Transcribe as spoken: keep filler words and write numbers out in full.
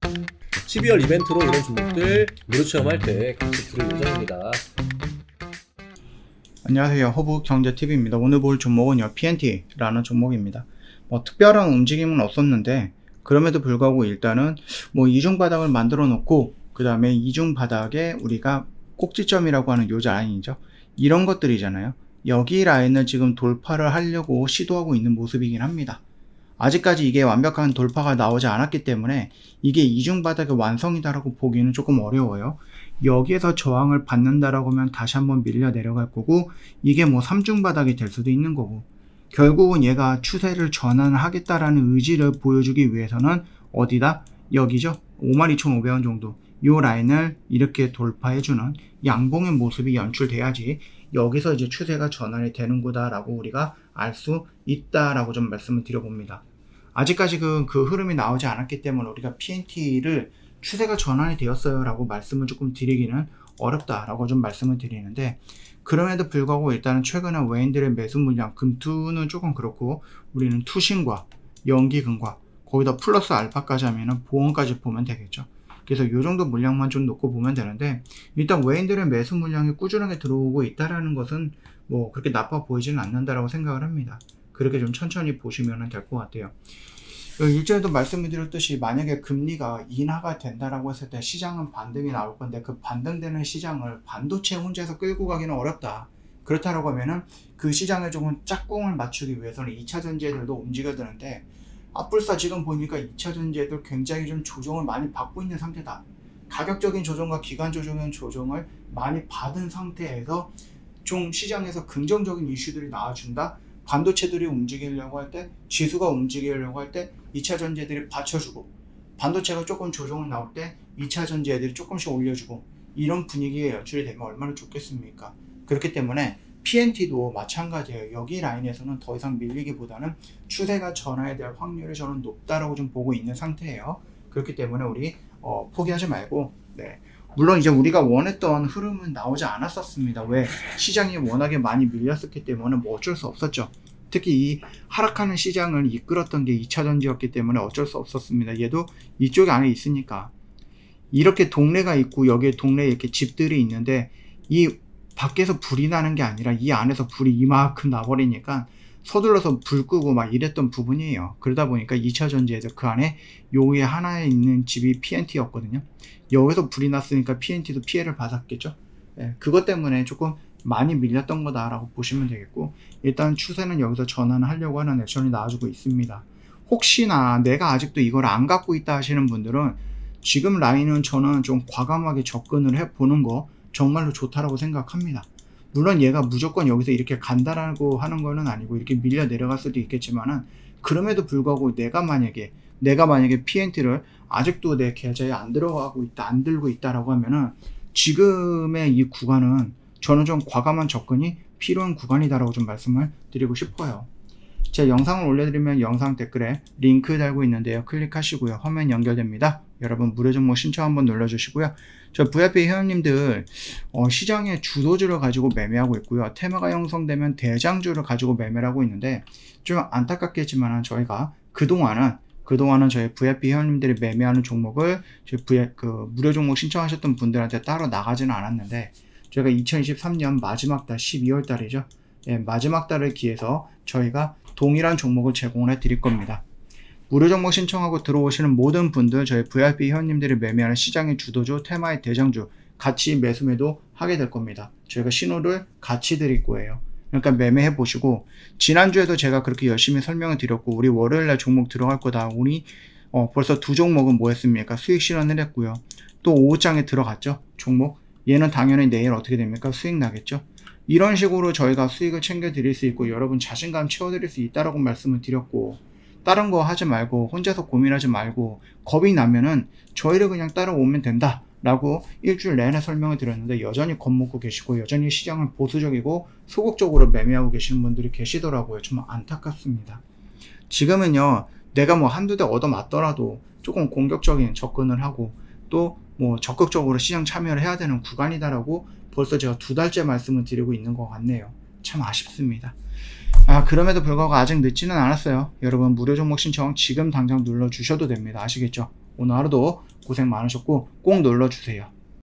십이월 이벤트로 이런 종목들 무료 체험할 때 같이 들을 예정입니다. 안녕하세요, 허브경제티비입니다. 오늘 볼 종목은요 피엔티라는 종목입니다. 뭐 특별한 움직임은 없었는데 그럼에도 불구하고 일단은 뭐 이중바닥을 만들어 놓고 그 다음에 이중바닥에 우리가 꼭지점이라고 하는 요 라인이죠, 이런 것들이잖아요. 여기 라인을 지금 돌파를 하려고 시도하고 있는 모습이긴 합니다. 아직까지 이게 완벽한 돌파가 나오지 않았기 때문에 이게 이중바닥의 완성이다라고 보기는 조금 어려워요. 여기에서 저항을 받는다라고 하면 다시 한번 밀려 내려갈 거고, 이게 뭐 삼중바닥이 될 수도 있는 거고, 결국은 얘가 추세를 전환하겠다라는 의지를 보여주기 위해서는 어디다? 여기죠. 오만 이천오백 원 정도 요 라인을 이렇게 돌파해주는 양봉의 모습이 연출돼야지 여기서 이제 추세가 전환이 되는구나 라고 우리가 알 수 있다라고 좀 말씀을 드려봅니다. 아직까지 그, 그 흐름이 나오지 않았기 때문에 우리가 피엔티를 추세가 전환이 되었어요 라고 말씀을 조금 드리기는 어렵다라고 좀 말씀을 드리는데, 그럼에도 불구하고 일단은 최근에 외인들의 매수 물량, 금투는 조금 그렇고 우리는 투신과 연기금과 거기다 플러스 알파까지 하면은 보험까지 보면 되겠죠. 그래서 이 정도 물량만 좀 놓고 보면 되는데, 일단 외인들의 매수 물량이 꾸준하게 들어오고 있다라는 것은 뭐 그렇게 나빠 보이지는 않는다라고 생각을 합니다. 그렇게 좀 천천히 보시면 될 것 같아요. 일전에도 말씀을 드렸듯이 만약에 금리가 인하가 된다라고 했을 때 시장은 반등이 나올 건데, 그 반등되는 시장을 반도체 혼자서 끌고 가기는 어렵다. 그렇다라고 하면은 그 시장에 조금 짝꿍을 맞추기 위해서는 이 차 전지들도 움직여야 되는데, 앞불사 지금 보니까 이 차 전지들 굉장히 좀 조정을 많이 받고 있는 상태다. 가격적인 조정과 기간 조정의 조정을 많이 받은 상태에서 좀 시장에서 긍정적인 이슈들이 나와준다. 반도체들이 움직이려고 할 때, 지수가 움직이려고 할 때 이 차 전지들이 받쳐주고, 반도체가 조금 조정을 나올 때 이 차 전지 애들이 조금씩 올려주고, 이런 분위기에 연출이 되면 얼마나 좋겠습니까? 그렇기 때문에 피엔티도 마찬가지예요. 여기 라인에서는 더 이상 밀리기보다는 추세가 전환에 대한 확률이 저는 높다라고 좀 보고 있는 상태예요. 그렇기 때문에 우리 어, 포기하지 말고, 네. 물론 이제 우리가 원했던 흐름은 나오지 않았었습니다. 왜? 시장이 워낙에 많이 밀렸었기 때문에 뭐 어쩔 수 없었죠. 특히 이 하락하는 시장을 이끌었던 게 이 차 전지였기 때문에 어쩔 수 없었습니다. 얘도 이쪽 안에 있으니까. 이렇게 동네가 있고 여기에 동네에 이렇게 집들이 있는데, 이 밖에서 불이 나는 게 아니라 이 안에서 불이 이만큼 나버리니까 서둘러서 불 끄고 막 이랬던 부분이에요. 그러다 보니까 이 차 전지에서 그 안에 요게 하나에 있는 집이 피엔티였거든요. 여기서 불이 났으니까 피엔티도 피해를 받았겠죠. 예, 그것 때문에 조금 많이 밀렸던 거다라고 보시면 되겠고, 일단 추세는 여기서 전환하려고 하는 액션이 나와주고 있습니다. 혹시나 내가 아직도 이걸 안 갖고 있다 하시는 분들은 지금 라인은 저는 좀 과감하게 접근을 해보는 거 정말로 좋다라고 생각합니다. 물론 얘가 무조건 여기서 이렇게 간다라고 하는 거는 아니고 이렇게 밀려 내려갈 수도 있겠지만은, 그럼에도 불구하고 내가 만약에 내가 만약에 피엔티를 아직도 내 계좌에 안 들어가고 있다, 안 들고 있다라고 하면은 지금의 이 구간은 저는 좀 과감한 접근이 필요한 구간이다라고 좀 말씀을 드리고 싶어요. 제 영상을 올려드리면 영상 댓글에 링크 달고 있는데요. 클릭하시고요. 화면 연결됩니다. 여러분 무료 종목 신청 한번 눌러주시고요. 저 브이아이피 회원님들 어, 시장의 주도주를 가지고 매매하고 있고요. 테마가 형성되면 대장주를 가지고 매매를 하고 있는데, 좀 안타깝겠지만 저희가 그동안은 그동안은 저희 브이아이피 회원님들이 매매하는 종목을 저희 v, 그 무료 종목 신청하셨던 분들한테 따로 나가지는 않았는데, 저희가 이천이십삼 년 마지막 달 십이월 달이죠. 예, 마지막 달을 기해서 저희가 동일한 종목을 제공을 해 드릴 겁니다. 무료 종목 신청하고 들어오시는 모든 분들, 저희 브이아이피 회원님들이 매매하는 시장의 주도주, 테마의 대장주 같이 매수 매도 하게 될 겁니다. 저희가 신호를 같이 드릴 거예요. 그러니까 매매해 보시고, 지난주에도 제가 그렇게 열심히 설명을 드렸고, 우리 월요일날 종목 들어갈 거다. 우리 어, 벌써 두 종목은 뭐 했습니까? 수익 실현을 했고요. 또 오후장에 들어갔죠. 종목. 얘는 당연히 내일 어떻게 됩니까? 수익 나겠죠. 이런 식으로 저희가 수익을 챙겨 드릴 수 있고, 여러분 자신감 채워 드릴 수 있다라고 말씀을 드렸고, 다른 거 하지 말고 혼자서 고민하지 말고 겁이 나면은 저희를 그냥 따라오면 된다 라고 일주일 내내 설명을 드렸는데, 여전히 겁먹고 계시고 여전히 시장을 보수적이고 소극적으로 매매하고 계시는 분들이 계시더라고요. 좀 안타깝습니다. 지금은요, 내가 뭐 한두 대 얻어맞더라도 조금 공격적인 접근을 하고 또 뭐 적극적으로 시장 참여를 해야 되는 구간이다라고 벌써 제가 두 달째 말씀을 드리고 있는 것 같네요. 참 아쉽습니다. 아, 그럼에도 불구하고 아직 늦지는 않았어요. 여러분 무료 종목 신청 지금 당장 눌러주셔도 됩니다. 아시겠죠? 오늘 하루도 고생 많으셨고 꼭 눌러주세요.